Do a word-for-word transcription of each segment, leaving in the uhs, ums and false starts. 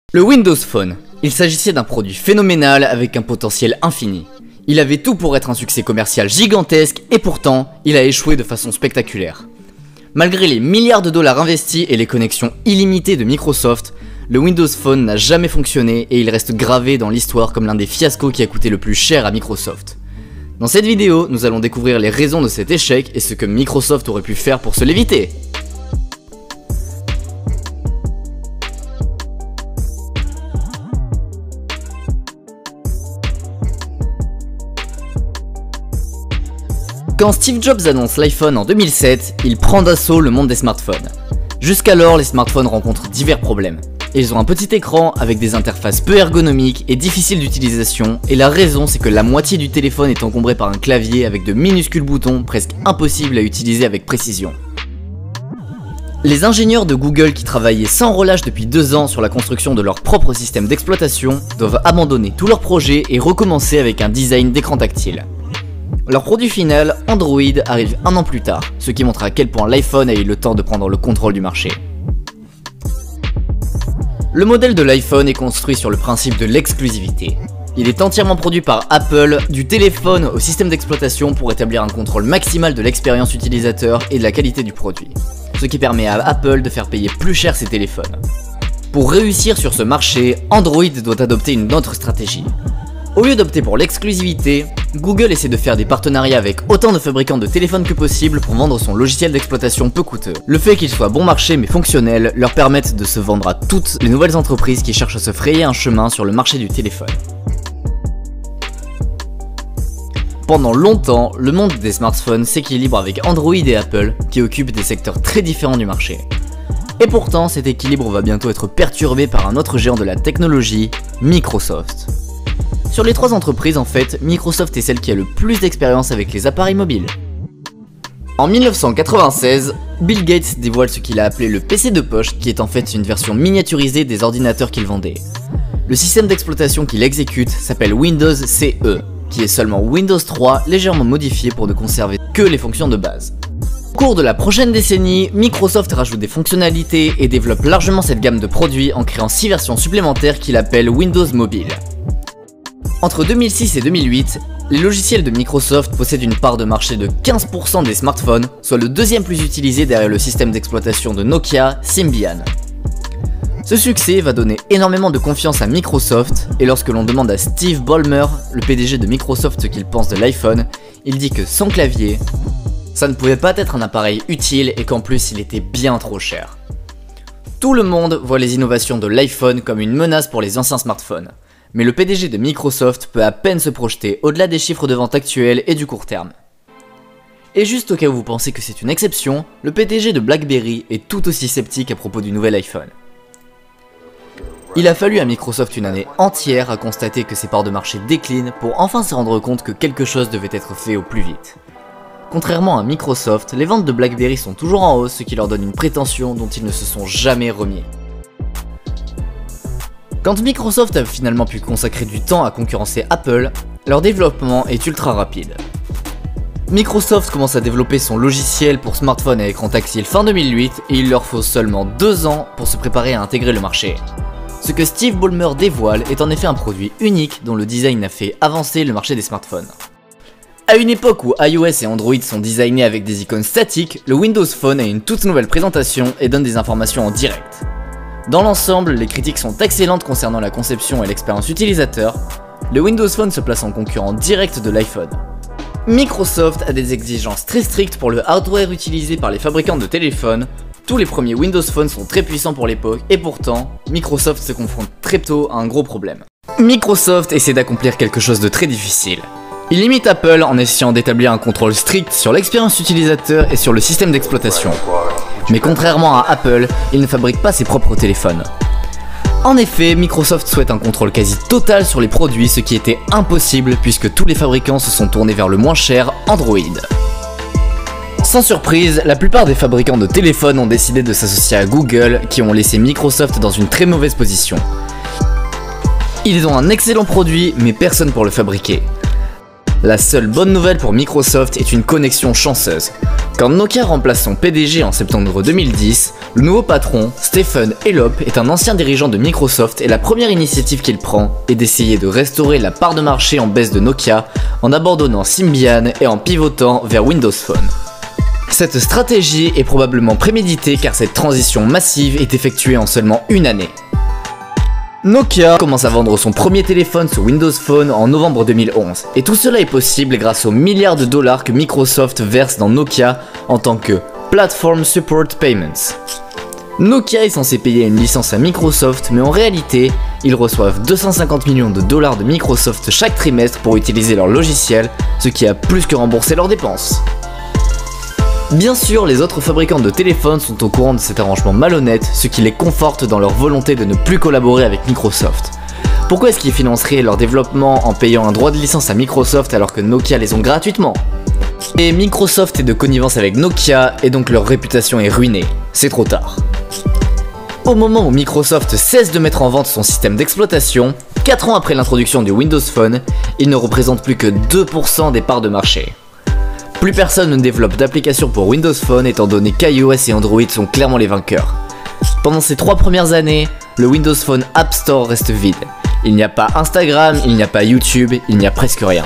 Le Windows Phone. Il s'agissait d'un produit phénoménal avec un potentiel infini. Il avait tout pour être un succès commercial gigantesque et pourtant, il a échoué de façon spectaculaire. Malgré les milliards de dollars investis et les connexions illimitées de Microsoft, le Windows Phone n'a jamais fonctionné et il reste gravé dans l'histoire comme l'un des fiascos qui a coûté le plus cher à Microsoft. Dans cette vidéo, nous allons découvrir les raisons de cet échec et ce que Microsoft aurait pu faire pour se l'éviter. Quand Steve Jobs annonce l'iPhone en deux mille sept, il prend d'assaut le monde des smartphones. Jusqu'alors, les smartphones rencontrent divers problèmes. Ils ont un petit écran avec des interfaces peu ergonomiques et difficiles d'utilisation, et la raison c'est que la moitié du téléphone est encombrée par un clavier avec de minuscules boutons presque impossibles à utiliser avec précision. Les ingénieurs de Google qui travaillaient sans relâche depuis deux ans sur la construction de leur propre système d'exploitation doivent abandonner tous leurs projets et recommencer avec un design d'écran tactile. Leur produit final, Android, arrive un an plus tard, ce qui montre à quel point l'iPhone a eu le temps de prendre le contrôle du marché. Le modèle de l'iPhone est construit sur le principe de l'exclusivité. Il est entièrement produit par Apple, du téléphone au système d'exploitation pour établir un contrôle maximal de l'expérience utilisateur et de la qualité du produit, ce qui permet à Apple de faire payer plus cher ses téléphones. Pour réussir sur ce marché, Android doit adopter une autre stratégie. Au lieu d'opter pour l'exclusivité, Google essaie de faire des partenariats avec autant de fabricants de téléphones que possible pour vendre son logiciel d'exploitation peu coûteux. Le fait qu'il soit bon marché mais fonctionnel leur permet de se vendre à toutes les nouvelles entreprises qui cherchent à se frayer un chemin sur le marché du téléphone. Pendant longtemps, le monde des smartphones s'équilibre avec Android et Apple qui occupent des secteurs très différents du marché. Et pourtant, cet équilibre va bientôt être perturbé par un autre géant de la technologie, Microsoft. Sur les trois entreprises, en fait, Microsoft est celle qui a le plus d'expérience avec les appareils mobiles. En mille neuf cent quatre-vingt-seize, Bill Gates dévoile ce qu'il a appelé le P C de poche, qui est en fait une version miniaturisée des ordinateurs qu'il vendait. Le système d'exploitation qu'il exécute s'appelle Windows C E, qui est seulement Windows trois légèrement modifié pour ne conserver que les fonctions de base. Au cours de la prochaine décennie, Microsoft rajoute des fonctionnalités et développe largement cette gamme de produits en créant six versions supplémentaires qu'il appelle Windows Mobile. Entre deux mille six et deux mille huit, les logiciels de Microsoft possèdent une part de marché de quinze pour cent des smartphones, soit le deuxième plus utilisé derrière le système d'exploitation de Nokia, Symbian. Ce succès va donner énormément de confiance à Microsoft, et lorsque l'on demande à Steve Ballmer, le P D G de Microsoft, ce qu'il pense de l'iPhone, il dit que sans clavier, ça ne pouvait pas être un appareil utile et qu'en plus il était bien trop cher. Tout le monde voit les innovations de l'iPhone comme une menace pour les anciens smartphones. Mais le P D G de Microsoft peut à peine se projeter au-delà des chiffres de vente actuels et du court terme. Et juste au cas où vous pensez que c'est une exception, le P D G de BlackBerry est tout aussi sceptique à propos du nouvel iPhone. Il a fallu à Microsoft une année entière à constater que ses parts de marché déclinent pour enfin se rendre compte que quelque chose devait être fait au plus vite. Contrairement à Microsoft, les ventes de BlackBerry sont toujours en hausse, ce qui leur donne une prétention dont ils ne se sont jamais remis. Quand Microsoft a finalement pu consacrer du temps à concurrencer Apple, leur développement est ultra rapide. Microsoft commence à développer son logiciel pour smartphone à écran tactile fin deux mille huit et il leur faut seulement deux ans pour se préparer à intégrer le marché. Ce que Steve Ballmer dévoile est en effet un produit unique dont le design a fait avancer le marché des smartphones. À une époque où iOS et Android sont designés avec des icônes statiques, le Windows Phone a une toute nouvelle présentation et donne des informations en direct. Dans l'ensemble, les critiques sont excellentes concernant la conception et l'expérience utilisateur. Le Windows Phone se place en concurrent direct de l'iPhone. Microsoft a des exigences très strictes pour le hardware utilisé par les fabricants de téléphones. Tous les premiers Windows Phone sont très puissants pour l'époque et pourtant, Microsoft se confronte très tôt à un gros problème. Microsoft essaie d'accomplir quelque chose de très difficile. Il limite Apple en essayant d'établir un contrôle strict sur l'expérience utilisateur et sur le système d'exploitation. Mais contrairement à Apple, il ne fabrique pas ses propres téléphones. En effet, Microsoft souhaite un contrôle quasi total sur les produits, ce qui était impossible puisque tous les fabricants se sont tournés vers le moins cher, Android. Sans surprise, la plupart des fabricants de téléphones ont décidé de s'associer à Google, qui ont laissé Microsoft dans une très mauvaise position. Ils ont un excellent produit, mais personne pour le fabriquer. La seule bonne nouvelle pour Microsoft est une connexion chanceuse. Quand Nokia remplace son P D G en septembre deux mille dix, le nouveau patron, Stephen Elop, est un ancien dirigeant de Microsoft et la première initiative qu'il prend est d'essayer de restaurer la part de marché en baisse de Nokia en abandonnant Symbian et en pivotant vers Windows Phone. Cette stratégie est probablement préméditée car cette transition massive est effectuée en seulement une année. Nokia commence à vendre son premier téléphone sous Windows Phone en novembre deux mille onze, et tout cela est possible grâce aux milliards de dollars que Microsoft verse dans Nokia en tant que Platform Support Payments. Nokia est censé payer une licence à Microsoft, mais en réalité, ils reçoivent deux cent cinquante millions de dollars de Microsoft chaque trimestre pour utiliser leur logiciel, ce qui a plus que remboursé leurs dépenses. Bien sûr, les autres fabricants de téléphones sont au courant de cet arrangement malhonnête, ce qui les conforte dans leur volonté de ne plus collaborer avec Microsoft. Pourquoi est-ce qu'ils financeraient leur développement en payant un droit de licence à Microsoft alors que Nokia les ont gratuitement? Et Microsoft est de connivence avec Nokia et donc leur réputation est ruinée. C'est trop tard. Au moment où Microsoft cesse de mettre en vente son système d'exploitation, quatre ans après l'introduction du Windows Phone, il ne représente plus que deux pour cent des parts de marché. Plus personne ne développe d'applications pour Windows Phone étant donné qu'iOS et Android sont clairement les vainqueurs. Pendant ces trois premières années, le Windows Phone App Store reste vide. Il n'y a pas Instagram, il n'y a pas YouTube, il n'y a presque rien.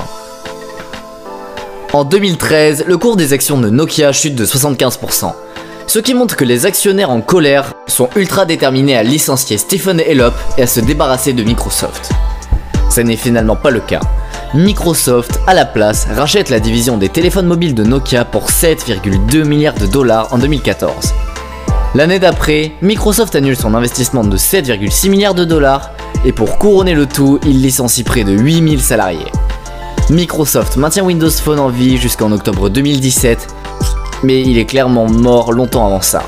En deux mille treize, le cours des actions de Nokia chute de soixante-quinze pour cent, ce qui montre que les actionnaires en colère sont ultra déterminés à licencier Stephen Elop et à se débarrasser de Microsoft. Ce n'est finalement pas le cas. Microsoft, à la place, rachète la division des téléphones mobiles de Nokia pour sept virgule deux milliards de dollars en deux mille quatorze. L'année d'après, Microsoft annule son investissement de sept virgule six milliards de dollars et pour couronner le tout, il licencie près de huit mille salariés. Microsoft maintient Windows Phone en vie jusqu'en octobre deux mille dix-sept, mais il est clairement mort longtemps avant ça.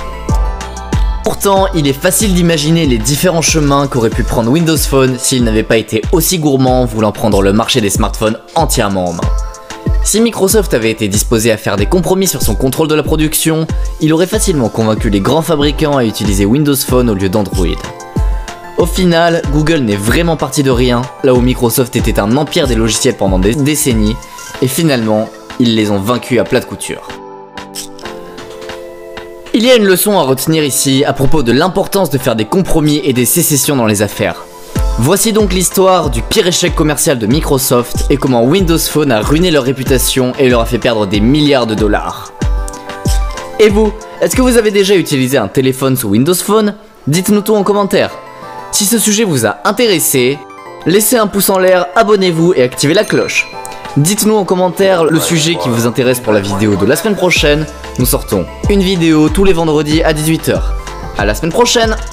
Pourtant, il est facile d'imaginer les différents chemins qu'aurait pu prendre Windows Phone s'il n'avait pas été aussi gourmand voulant prendre le marché des smartphones entièrement en main. Si Microsoft avait été disposé à faire des compromis sur son contrôle de la production, il aurait facilement convaincu les grands fabricants à utiliser Windows Phone au lieu d'Android. Au final, Google n'est vraiment parti de rien, là où Microsoft était un empire des logiciels pendant des décennies, et finalement, ils les ont vaincus à plat de couture. Il y a une leçon à retenir ici à propos de l'importance de faire des compromis et des sécessions dans les affaires. Voici donc l'histoire du pire échec commercial de Microsoft et comment Windows Phone a ruiné leur réputation et leur a fait perdre des milliards de dollars. Et vous, est-ce que vous avez déjà utilisé un téléphone sous Windows Phone? Dites-nous tout en commentaire. Si ce sujet vous a intéressé, laissez un pouce en l'air, abonnez-vous et activez la cloche. Dites-nous en commentaire le sujet qui vous intéresse pour la vidéo de la semaine prochaine. Nous sortons une vidéo tous les vendredis à dix-huit heures. À la semaine prochaine!